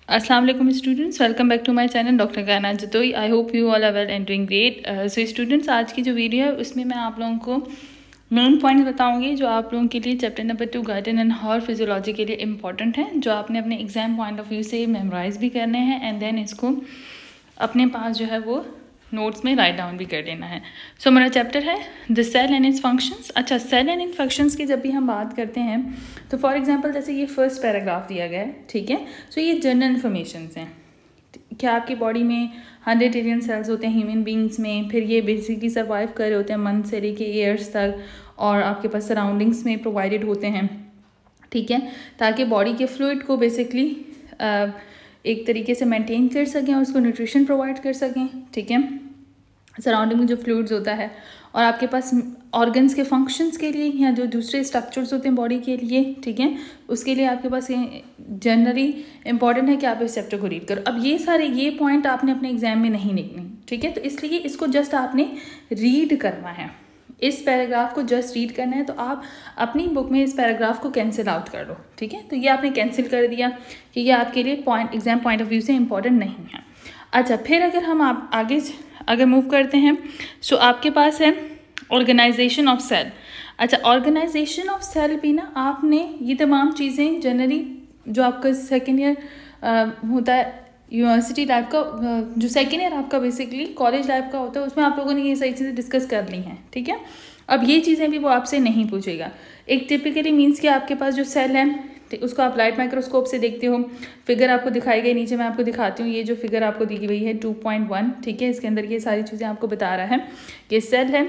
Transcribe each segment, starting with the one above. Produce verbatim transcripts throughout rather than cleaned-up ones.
अस्सलाम वालेकुम students, welcome back to my channel doctor Kainat Jatoi. I hope you all are well and doing great. So students, आज की जो video है उसमें मैं आप लोगों को मेन पॉइंट बताऊंगी जो आप लोगों के लिए chapter number two Guyton and Hall physiology के लिए इंपॉर्टेंट है, जो आपने अपने एग्जाम पॉइंट ऑफ व्यू से मेमोराइज भी करने हैं एंड देन इसको अपने पास जो है वो नोट्स में राइट डाउन भी कर लेना है। सो so, हमारा चैप्टर है the cell and its functions. अच्छा, सेल एंड इन फंक्शंस की जब भी हम बात करते हैं तो फॉर एग्जांपल जैसे ये फर्स्ट पैराग्राफ दिया गया है, ठीक है। सो so, ये जनरल इन्फॉर्मेशंस हैं। क्या आपकी बॉडी में हंड्रेड ट्रिलियन सेल्स होते हैं ह्यूमन बींग्स में, फिर ये बेसिकली सर्वाइव कर रहे होते हैं मंथ से लेके ईयर्स तक, और आपके पास सराउंडिंग्स में प्रोवाइडेड होते हैं, ठीक है, ताकि बॉडी के फ्लूइड को बेसिकली एक तरीके से मेंटेन कर सकें और उसको न्यूट्रिशन प्रोवाइड कर सकें, ठीक है, सराउंडिंग में जो फ्लूइड्स होता है। और आपके पास ऑर्गन्स के फंक्शंस के लिए या जो दूसरे स्ट्रक्चर्स होते हैं बॉडी के लिए, ठीक है, उसके लिए आपके पास जनरली इंपॉर्टेंट है कि आप इस चैप्टर को रीड करो। अब ये सारे ये पॉइंट आपने अपने एग्जाम में नहीं लिखने, ठीक है, तो इसलिए इसको जस्ट आपने रीड करना है, इस पैराग्राफ को जस्ट रीड करना है। तो आप अपनी बुक में इस पैराग्राफ को कैंसिल आउट कर लो, ठीक है। तो ये आपने कैंसिल कर दिया कि ये आपके लिए point exam point of view से इंपॉर्टेंट नहीं है। अच्छा, फिर अगर हम आप आगे अगर मूव करते हैं सो आपके पास है ऑर्गेनाइजेशन ऑफ सेल। अच्छा, ऑर्गेनाइजेशन ऑफ सेल भी ना आपने ये तमाम चीज़ें जनरली जो आपका सेकेंड ईयर होता है यूनिवर्सिटी लाइफ का, जो सेकेंड ईयर आपका बेसिकली कॉलेज लाइफ का होता है, उसमें आप लोगों ने ये सारी चीज़ें डिस्कस कर ली हैं, ठीक है। अब ये चीज़ें भी वो आपसे नहीं पूछेगा। एक टिपिकली मीन्स कि आपके पास जो सेल है उसको आप लाइट माइक्रोस्कोप से देखते हो, फिगर आपको दिखाई गई, नीचे मैं आपको दिखाती हूँ। ये जो फिगर आपको दी गई है टू पॉइंट वन, ठीक है, इसके अंदर ये सारी चीज़ें आपको बता रहा है कि सेल है,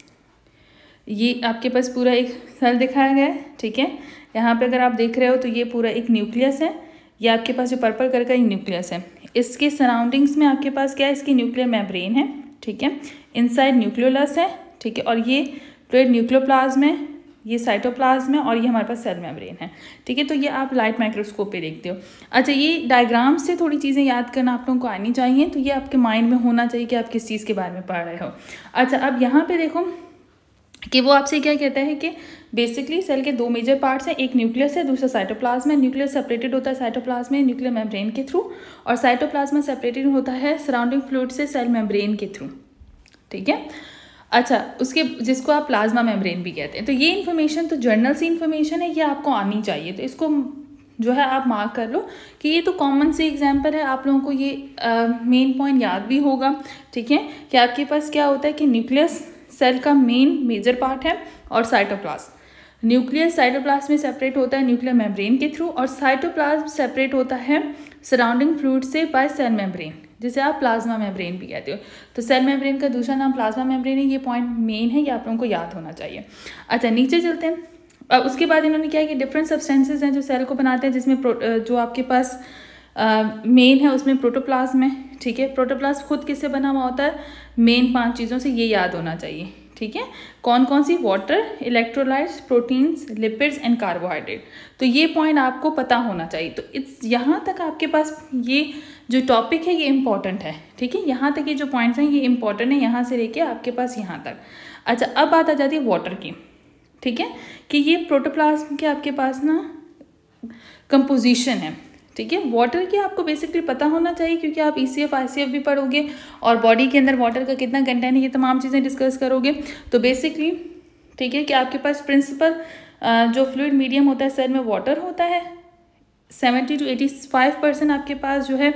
ये आपके पास पूरा एक सेल दिखाया गया है, ठीक है। यहाँ पे अगर आप देख रहे हो तो ये पूरा एक न्यूक्लियस है, ये आपके पास जो पर्पल कलर का ये न्यूक्लियस है। इसके सराउंडिंग्स में आपके पास क्या है, इसकी न्यूक्लियर मेम्ब्रेन है, ठीक है, इनसाइड न्यूक्लियोलस है, ठीक है, और ये फ्लूइड न्यूक्लियोप्लाज्म है, ये साइटोप्लाज्म है, और ये हमारे पास सेल मेम्ब्रेन है, ठीक है। तो ये आप लाइट माइक्रोस्कोप पे देखते हो। अच्छा, ये डायग्राम से थोड़ी चीज़ें याद करना आप लोगों को आनी चाहिए, तो ये आपके माइंड में होना चाहिए कि आप किस चीज़ के बारे में पढ़ रहे हो। अच्छा, अब यहाँ पे देखो कि वो आपसे क्या कहता है कि बेसिकली सेल के दो मेजर पार्ट्स हैं, एक न्यूक्लियस है, दूसरा साइटोप्लाज्म है। न्यूक्लियस सेपरेटेड होता है साइटोप्लाज्म में न्यूक्लियर मेम्ब्रेन के थ्रू, और साइटोप्लाज्म सेपरेटेड होता है सराउंडिंग फ्लूइड से सेल मेम्ब्रेन के थ्रू, ठीक है। अच्छा, उसके जिसको आप प्लाज्मा मेम्ब्रेन भी कहते हैं। तो ये इन्फॉर्मेशन तो जर्नल सी इन्फॉर्मेशन है, ये आपको आनी चाहिए, तो इसको जो है आप मार्क कर लो कि ये तो कॉमन से एग्जाम्पल है, आप लोगों को ये मेन पॉइंट याद भी होगा, ठीक है, कि आपके पास क्या होता है कि न्यूक्लियस सेल का मेन मेजर पार्ट है, और साइटोप्लाज्म न्यूक्लियस साइटोप्लाज्म में सेपरेट होता है न्यूक्लियर मेम्ब्रेन के थ्रू, और साइटोप्लाज्म सेपरेट होता है सराउंडिंग फ्लूइड से बाय सेल मेम्ब्रेन, जिसे आप प्लाज्मा मेम्ब्रेन भी कहते हो। तो सेल मेम्ब्रेन का दूसरा नाम प्लाज्मा मेम्ब्रेन है, ये पॉइंट मेन है, ये आप लोगों को याद होना चाहिए। अच्छा, नीचे चलते हैं। अब उसके बाद इन्होंने क्या है कि डिफरेंट सब्सटेंसेज हैं जो सेल को बनाते हैं, जिसमें जो आपके पास मेन है उसमें प्रोटोप्लाज्म है, ठीक है। प्रोटोप्लाज्म खुद किससे बना हुआ होता है, मेन पांच चीज़ों से, ये याद होना चाहिए, ठीक है। कौन कौन सी, water, electrolytes, proteins, lipids and carbohydrate. तो ये पॉइंट आपको पता होना चाहिए। तो इस यहाँ तक आपके पास ये जो टॉपिक है ये इंपॉर्टेंट है, ठीक है, यहाँ तक ये जो पॉइंट्स हैं ये इंपॉर्टेंट है, यहाँ से लेके आपके पास यहाँ तक। अच्छा, अब बात आ जाती है वाटर की, ठीक है, कि ये प्रोटोप्लाज्म के आपके पास ना कंपोजिशन है, ठीक है। वाटर की आपको बेसिकली पता होना चाहिए, क्योंकि आप ईसीएफ आईसीएफ भी पढ़ोगे और बॉडी के अंदर वाटर का कितना कंटेंट है, ये तमाम चीज़ें डिस्कस करोगे। तो बेसिकली ठीक है कि आपके पास प्रिंसिपल जो फ्लूइड मीडियम होता है सेल में वाटर होता है, seventy two eighty five percent आपके पास जो है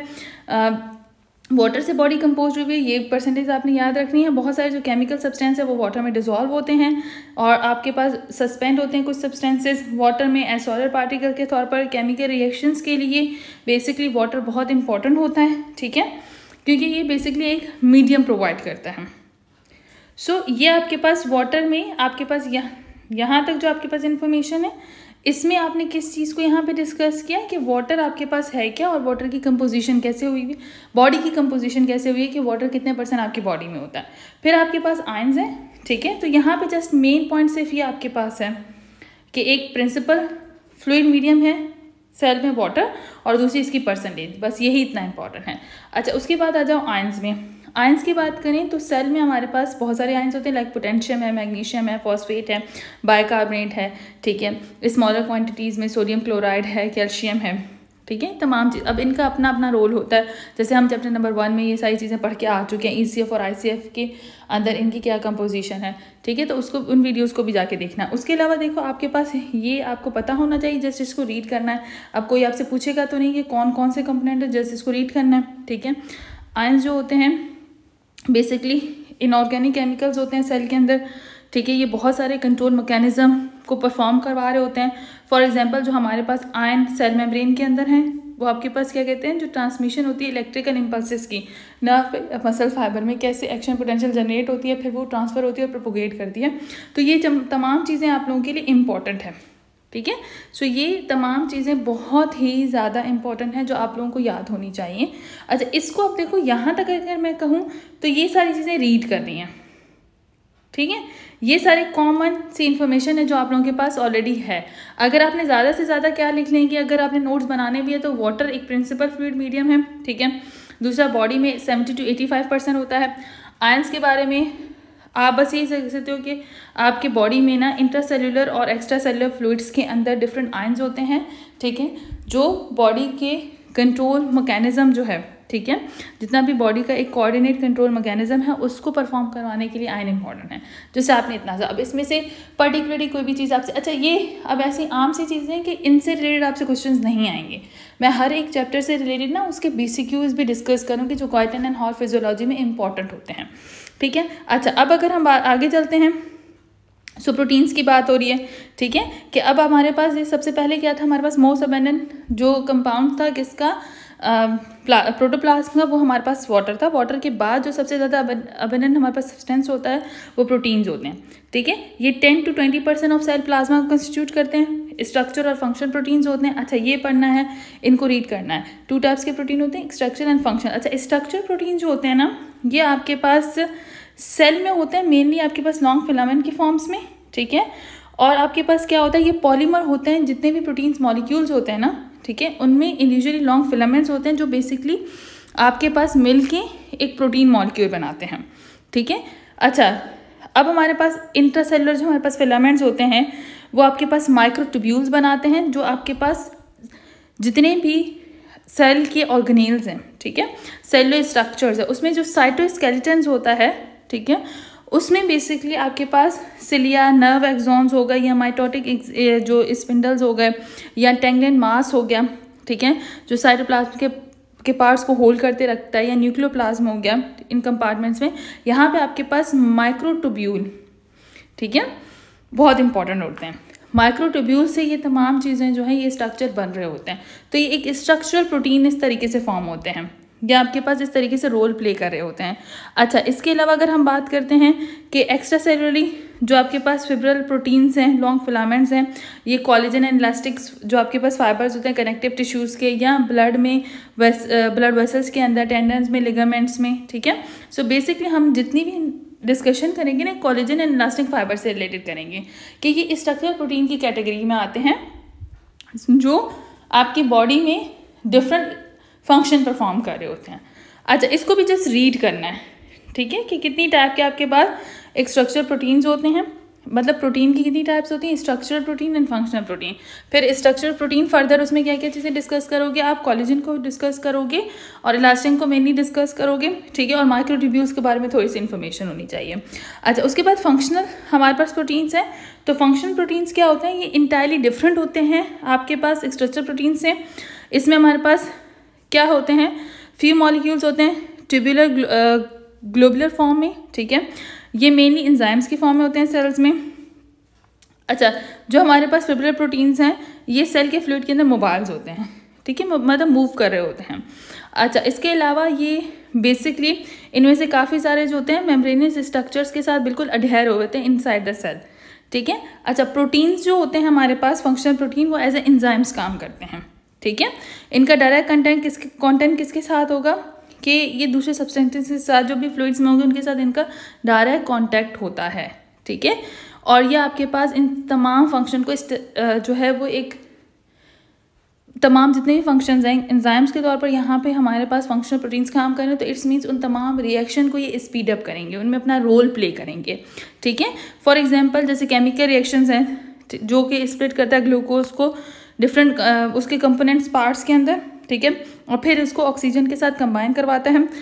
वाटर से बॉडी कंपोज हुई है, ये परसेंटेज आपने याद रखनी है। बहुत सारे जो केमिकल सब्सटेंस है वो वाटर में डिजॉल्व होते हैं, और आपके पास सस्पेंड होते हैं कुछ सब्सटेंसेस वाटर में एज सॉलिड पार्टिकल के तौर पर। केमिकल रिएक्शंस के लिए बेसिकली वाटर बहुत इंपॉर्टेंट होता है, ठीक है, क्योंकि ये बेसिकली एक मीडियम प्रोवाइड करता है। सो so, ये आपके पास वाटर में आपके पास यहाँ यहाँ तक जो आपके पास इंफॉर्मेशन है, इसमें आपने किस चीज़ को यहाँ पे डिस्कस किया कि वाटर आपके पास है क्या, और वाटर की कंपोजिशन कैसे हुई है, बॉडी की कंपोजिशन कैसे हुई है, कि वाटर कितने परसेंट आपकी बॉडी में होता है। फिर आपके पास आयंस है, ठीक है। तो यहाँ पे जस्ट मेन पॉइंट सिर्फ ये आपके पास है कि एक प्रिंसिपल फ्लूइड मीडियम है सेल में वाटर, और दूसरी इसकी परसेंटेज, बस यही इतना इंपॉर्टेंट है। अच्छा, उसके बाद आ जाओ आयंस में। आयंस की बात करें तो सेल में हमारे पास बहुत सारे आयंस होते हैं, लाइक पोटेशियम है, मैग्नीशियम है, फॉस्फेट है, बाइकार्बोनेट है, ठीक है। स्मॉलर क्वांटिटीज़ में सोडियम क्लोराइड है, कैल्शियम है, ठीक है। तमाम चीज़ अब इनका अपना अपना रोल होता है, जैसे हम चैप्टर नंबर वन में ये सारी चीज़ें पढ़ के आ चुके हैं, ईसीएफ और आईसीएफ के अंदर इनकी क्या कंपोजिशन है, ठीक है। तो उसको उन वीडियोस को भी जाके देखना। उसके अलावा देखो आपके पास ये आपको पता होना चाहिए, जस्ट इसको रीड करना है। अब कोई आपसे पूछेगा तो नहीं कि कौन कौन से कंपोनेंट है, जस्ट इसको रीड करना है, ठीक है। आयंस जो होते हैं बेसिकली इनऑर्गेनिक केमिकल्स होते हैं सेल के अंदर, ठीक है। ये बहुत सारे कंट्रोल मैकेनिज्म को परफॉर्म करवा रहे होते हैं। फॉर एग्जांपल जो हमारे पास आयन सेल मेम्ब्रेन के अंदर हैं, वो आपके पास क्या कहते हैं, जो ट्रांसमिशन होती है इलेक्ट्रिकल इम्पल्सेस की नर्व पे मसल फाइबर में कैसे एक्शन पोटेंशियल जनरेट होती है, फिर वो ट्रांसफ़र होती है और प्रोपोगेट करती है। तो ये तमाम चीज़ें आप लोगों के लिए इम्पॉर्टेंट है, ठीक है। सो ये तमाम चीज़ें बहुत ही ज़्यादा इंपॉर्टेंट हैं जो आप लोगों को याद होनी चाहिए। अच्छा, इसको अब देखो यहाँ तक अगर मैं कहूँ तो ये सारी चीज़ें रीड करनी है, ठीक है। ये सारे कॉमन सी इन्फॉर्मेशन है जो आप लोगों के पास ऑलरेडी है। अगर आपने ज़्यादा से ज़्यादा क्या लिख लेंगे, अगर आपने नोट्स बनाने भी है तो वाटर एक प्रिंसिपल फ्लूइड मीडियम है, ठीक है। दूसरा बॉडी में seventy two eighty five percent होता है। आयंस के बारे में आप बस यही कह सकते हो कि आपके बॉडी में ना इंट्रासेल्युलर और एक्स्ट्रा सेल्युलर फ्लूइड्स के अंदर डिफरेंट आयंस होते हैं, ठीक है, जो बॉडी के कंट्रोल मैकेनिज्म जो है, ठीक है, जितना भी बॉडी का एक कोऑर्डिनेट कंट्रोल मैकेनिज्म है उसको परफॉर्म करवाने के लिए आयन इंपॉर्टेंट है। जैसे आपने इतना सा अब इसमें से पर्टिकुलरली कोई भी चीज़ आपसे, अच्छा ये अब ऐसी आम सी चीज़ें हैं कि इनसे रिलेटेड आपसे क्वेश्चंस नहीं आएंगे। मैं हर एक चैप्टर से रिलेटेड ना उसके बीसीक्यूज भी डिस्कस करूँगी जो गाइटन एंड हॉल फिजियोलॉजी में इंपॉर्टेंट होते हैं, ठीक है। अच्छा, अब अगर हम आगे चलते हैं, सो प्रोटीन्स की बात हो रही है, ठीक है, कि अब हमारे पास ये सबसे पहले क्या था, हमारे पास मोस्ट अबेंडेंट जो कंपाउंड था किसका, प्रोटोप्लाज्म का, वो हमारे पास वाटर था। वाटर के बाद जो सबसे ज़्यादा अबेंडेंट हमारे पास सब्सटेंस होता है वो प्रोटीन्स होते हैं, ठीक है। ये ten two twenty percent of cell plasma constitute करते हैं। स्ट्रक्चर और फंक्शन प्रोटीन्स होते हैं। अच्छा, ये पढ़ना है, इनको रीड करना है। टू टाइप्स के प्रोटीन होते हैं, स्ट्रक्चर एंड फंक्शन। अच्छा, स्ट्रक्चर प्रोटीन जो होते हैं ना, ये आपके पास सेल में होते हैं, मेनली आपके पास लॉन्ग फिलामेंट के फॉर्म्स में, ठीक है। और आपके पास क्या होता है, ये पॉलीमर होते हैं, जितने भी प्रोटीन्स मॉलिक्यूल्स होते हैं ना, ठीक है, उनमें इंडिविजुअली लॉन्ग फिलामेंट्स होते हैं जो बेसिकली आपके पास मिल के एक प्रोटीन मॉलिक्यूल बनाते हैं, ठीक है। अच्छा, अब हमारे पास इंट्रासेलुलर जो हमारे पास फिलामेंट्स होते हैं वो आपके पास माइक्रोट्यूब्यूल्स बनाते हैं, जो आपके पास जितने भी सेल के ऑर्गेनेल्स हैं, ठीक है, सेलुलर स्ट्रक्चर्स है, उसमें जो साइटोस्केलेटन्स होता है, ठीक है, उसमें बेसिकली आपके पास सिलिया, नर्व एक्सॉन्स हो गए, या माइटोटिक जो स्पिंडल्स हो गए, या टेंगलेन मास हो गया, ठीक है, जो साइटोप्लाज्म के के पार्ट्स को होल्ड करते रखता है, या न्यूक्लियोप्लाज्म हो गया इन कंपार्टमेंट्स में, यहाँ पे आपके पास माइक्रोट्यूब्यूल, ठीक है, बहुत इंपॉर्टेंट होते हैं। माइक्रोट्यूब्यूल से ये तमाम चीज़ें जो है ये स्ट्रक्चर बन रहे होते हैं। तो ये एक स्ट्रक्चरल प्रोटीन इस तरीके से फॉर्म होते हैं, या आपके पास इस तरीके से रोल प्ले कर रहे होते हैं। अच्छा, इसके अलावा अगर हम बात करते हैं कि एक्स्ट्रा सेलुलरली जो आपके पास फिब्रल प्रोटीन्स हैं, लॉन्ग फिलामेंट्स हैं, ये कोलेजन एंड इलास्टिक्स जो आपके पास फाइबर्स होते हैं कनेक्टिव टिश्यूज़ के, या ब्लड में वेस ब्लड वेसल्स के अंदर, टेंडन्स में, लिगामेंट्स में, ठीक है। सो बेसिकली हम जितनी भी डिस्कशन करेंगे ना कोलेजन एंड इलास्टिक फाइबर से रिलेटेड करेंगे कि ये स्ट्रक्चरल प्रोटीन की कैटेगरी में आते हैं जो आपकी बॉडी में डिफरेंट फंक्शन परफॉर्म कर रहे होते हैं। अच्छा, इसको भी जस्ट रीड करना है, ठीक है, कि कितनी टाइप के आपके पास एक स्ट्रक्चरल प्रोटीन्स होते हैं, मतलब प्रोटीन की कितनी टाइप्स होती हैं, structural protein and functional protein. फिर स्ट्रक्चरल प्रोटीन फर्दर उसमें क्या क्या चीज़ें डिस्कस करोगे आप, कोलेजन को डिस्कस करोगे और इलास्टिन को मेनली डिस्कस करोगे, ठीक है, और माइक्रोट्यूब्यूल्स के बारे में थोड़ी सी इन्फॉर्मेशन होनी चाहिए। अच्छा, उसके बाद फंक्शनल हमारे पास प्रोटीन्स हैं, तो फंक्शनल प्रोटीन्स क्या होते हैं, ये इंटायरली डिफरेंट होते हैं आपके पास स्ट्रक्चरल प्रोटीन से। इसमें हमारे पास क्या होते हैं, फ्यू मॉलिक्यूल्स होते हैं ट्यूबुलर ग्लोबुलर फॉर्म में, ठीक है, ये मेनली एंजाइम्स की फॉर्म में होते हैं सेल्स में। अच्छा, जो हमारे पास फिब्रिलर प्रोटीन्स हैं ये सेल के फ्लूइड के अंदर मोबाइल्स होते हैं, ठीक है, मतलब मूव कर रहे होते हैं। अच्छा, इसके अलावा ये बेसिकली इनमें से काफ़ी सारे जो होते हैं मेम्ब्रेनियस स्ट्रक्चर्स के साथ बिल्कुल अडहेयर हुए होते हैं इनसाइड द सेल, ठीक है। अच्छा, प्रोटीन्स जो होते हैं हमारे पास फंक्शनल प्रोटीन वो एज ए एंजाइम्स काम करते हैं, ठीक है। इनका डायरेक्ट कंटेंट किसके कंटेंट किसके साथ होगा कि ये दूसरे सब्सटेंसेस के साथ जो भी फ्लूइड्स में होंगे उनके साथ इनका डायरेक्ट कांटेक्ट होता है, ठीक है। और ये आपके पास इन तमाम फंक्शन को जो है वो एक तमाम जितने भी फंक्शंस हैं एंजाइम्स के तौर पर यहाँ पे हमारे पास फंक्शनल प्रोटीन्स काम कर रहे हैं, तो इट्स मीन्स उन तमाम रिएक्शन को ये स्पीड अप करेंगे, उनमें अपना रोल प्ले करेंगे, ठीक है। फॉर एग्जांपल जैसे केमिकल रिएक्शंस हैं जो कि स्प्लिट करता है ग्लूकोज को डिफरेंट उसके कंपोनेंट्स पार्ट्स के अंदर, ठीक है, और फिर इसको ऑक्सीजन के साथ कंबाइन करवाता है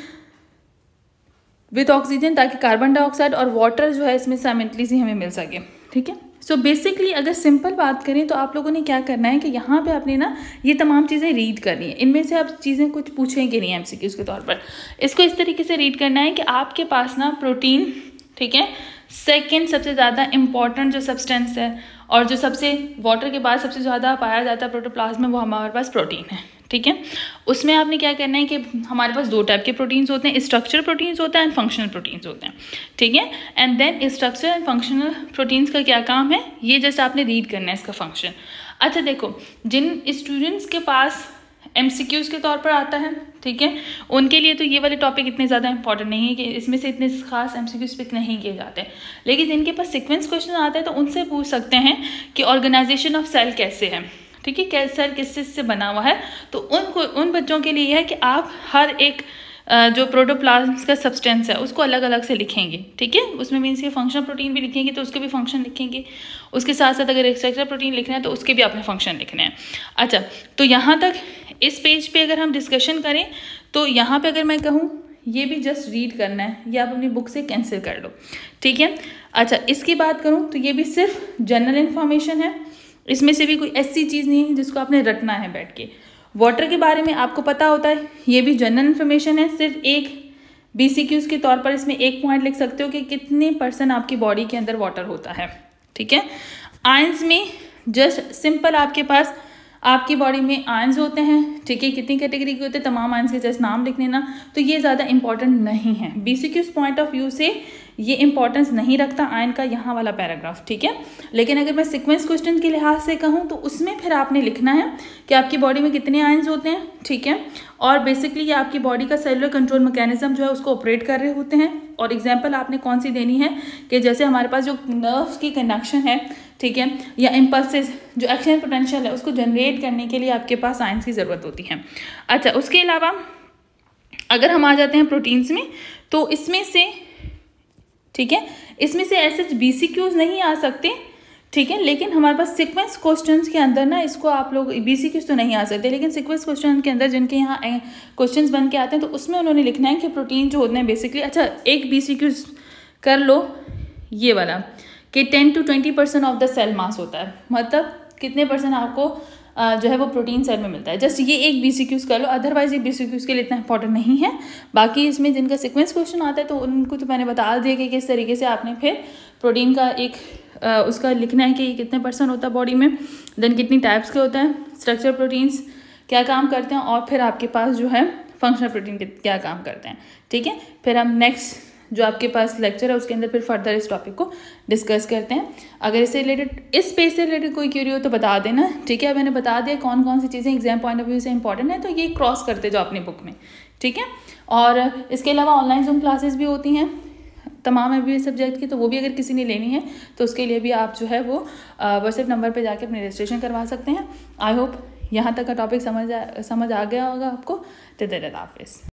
विथ ऑक्सीजन, ताकि कार्बन डाइऑक्साइड और वाटर जो है इसमें साइमल्टेनियसली हमें मिल सके, ठीक है। सो बेसिकली अगर सिंपल बात करें तो आप लोगों ने क्या करना है कि यहाँ पे आपने ना ये तमाम चीज़ें रीड करनी है। इनमें से आप चीज़ें कुछ पूछेंगे नहीं एमसीक्यूज़ के तौर पर, इसको इस तरीके से रीड करना है कि आपके पास ना प्रोटीन, ठीक है, सेकेंड सबसे ज़्यादा इम्पॉर्टेंट जो सब्सटेंस है और जो सबसे वाटर के बाद सबसे ज़्यादा पाया जाता है प्रोटोप्लाज्म में, वो हमारे पास प्रोटीन है, ठीक है। उसमें आपने क्या करना है कि हमारे पास दो टाइप के प्रोटीन्स होते हैं, स्ट्रक्चरल प्रोटीन्स होते हैं एंड फंक्शनल प्रोटीन्स होते हैं, ठीक है। And then structural and functional proteins का क्या काम है, ये जस्ट आपने रीड करना है इसका फंक्शन। अच्छा देखो, जिन स्टूडेंट्स के पास एमसीक्यूज़ के तौर पर आता है, ठीक है, उनके लिए तो ये वाले टॉपिक इतने ज़्यादा इंपॉर्टेंट नहीं है कि इसमें से इतने खास एमसीक्यूज़ पिक नहीं किए जाते, लेकिन जिनके पास सीक्वेंस क्वेश्चन आता है तो उनसे पूछ सकते हैं कि ऑर्गेनाइजेशन ऑफ सेल कैसे है, ठीक है, कैसे सेल किस चीज़ से बना हुआ है। तो उनको उन बच्चों के लिए यह है कि आप हर एक जो प्रोटोप्लाज्म का सब्सटेंस है उसको अलग अलग से लिखेंगे, ठीक है। उसमें मीन्स के फंक्शनल प्रोटीन भी लिखेंगे तो उसके भी फंक्शन लिखेंगे, उसके साथ साथ अगर स्ट्रक्चरल प्रोटीन लिखना है तो उसके भी आपने फंक्शन लिखने हैं। अच्छा, तो यहाँ तक इस पेज पे अगर हम डिस्कशन करें तो यहाँ पे अगर मैं कहूँ ये भी जस्ट रीड करना है, ये आप अपनी बुक से कैंसिल कर लो, ठीक है। अच्छा, इसकी बात करूँ तो ये भी सिर्फ जनरल इन्फॉर्मेशन है, इसमें से भी कोई ऐसी चीज़ नहीं है जिसको आपने रटना है बैठ के। वाटर के बारे में आपको पता होता है, ये भी जनरल इन्फॉर्मेशन है, सिर्फ एक बीसीक्यूज़ के तौर पर इसमें एक पॉइंट लिख सकते हो कि कितने परसेंट आपकी बॉडी के अंदर वाटर होता है, ठीक है। आयंस में जस्ट सिंपल आपके पास आपकी बॉडी में आयंस होते हैं, ठीक है, कितनी कैटेगरी के होते हैं, तमाम आयंस के जस्ट नाम लिख लेना, तो ये ज़्यादा इंपॉर्टेंट नहीं है। बीसीक्यूज़ पॉइंट ऑफ व्यू से ये इंपॉर्टेंस नहीं रखता आयन का यहाँ वाला पैराग्राफ, ठीक है। लेकिन अगर मैं सीक्वेंस क्वेश्चन के लिहाज से कहूँ तो उसमें फिर आपने लिखना है कि आपकी बॉडी में कितने आयंस होते हैं, ठीक है, और बेसिकली ये आपकी बॉडी का सेलुलर कंट्रोल मैकेनिज्म जो है उसको ऑपरेट कर रहे होते हैं। और एग्जाम्पल आपने कौन सी देनी है कि जैसे हमारे पास जो नर्व्स की कनेक्शन है, ठीक है, या इम्पल्सेस जो एक्शन पोटेंशियल है उसको जनरेट करने के लिए आपके पास आयंस की ज़रूरत होती है। अच्छा, उसके अलावा अगर हम आ जाते हैं प्रोटीन्स में तो इसमें से, ठीक है, इसमें से ऐसे बीसीक्यूज नहीं आ सकते, ठीक है, लेकिन हमारे पास सीक्वेंस क्वेश्चंस के अंदर ना इसको आप लोग बीसीक्यूज तो नहीं आ सकते, लेकिन सीक्वेंस क्वेश्चन के अंदर जिनके यहाँ क्वेश्चंस बन के आते हैं तो उसमें उन्होंने लिखना है कि प्रोटीन जो होते हैं बेसिकली। अच्छा, एक बीसीक्यूज कर लो ये वाला कि ten two twenty percent of the cell mass होता है, मतलब कितने परसेंट आपको जो है वो प्रोटीन सेल में मिलता है। जस्ट ये एक बीसीक्यूज कर लो, अदरवाइज ये बीसीक्यूज के लिए इतना इंपॉर्टेंट नहीं है। बाकी इसमें जिनका सीक्वेंस क्वेश्चन आता है तो उनको तो मैंने बता दिया कि किस तरीके से आपने फिर प्रोटीन का एक आ, उसका लिखना है कि कितने परसेंट होता है बॉडी में, देन कितनी टाइप्स के होता है, स्ट्रक्चर प्रोटीन्स क्या काम करते हैं, और फिर आपके पास जो है फंक्शनल प्रोटीन क्या काम करते हैं, ठीक है। फिर हम नेक्स्ट जो आपके पास लेक्चर है उसके अंदर फिर फर्दर इस टॉपिक को डिस्कस करते हैं। अगर इससे रिलेटेड इस पेज से रिलेटेड कोई क्यूरी हो तो बता देना, ठीक है। मैंने बता दिया कौन कौन सी चीज़ें एग्जाम पॉइंट ऑफ व्यू से इंपॉर्टेंट है, तो ये क्रॉस करते जाओ अपनी बुक में, ठीक है। और इसके अलावा ऑनलाइन जूम क्लासेस भी होती हैं तमाम एमबीबीएस सब्जेक्ट की, तो वो भी अगर किसी ने लेनी है तो उसके लिए भी आप जो है वो व्हाट्सएप नंबर पे जाके अपने रजिस्ट्रेशन करवा सकते हैं। आई होप यहाँ तक का टॉपिक समझ आ, समझ आ गया होगा आपको। तो अल्लाह हाफिज़।